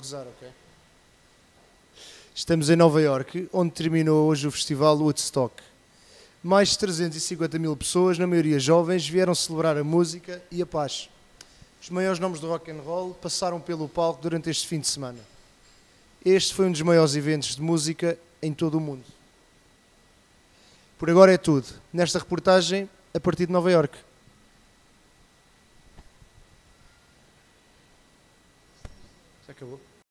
gozar, ok? Estamos em Nova Iorque, onde terminou hoje o festival Woodstock. Mais de 350 mil pessoas, na maioria jovens, vieram celebrar a música e a paz. Os maiores nomes do rock and roll passaram pelo palco durante este fim de semana. Este foi um dos maiores eventos de música em todo o mundo. Por agora é tudo. Nesta reportagem, a partir de Nova Iorque. Já acabou?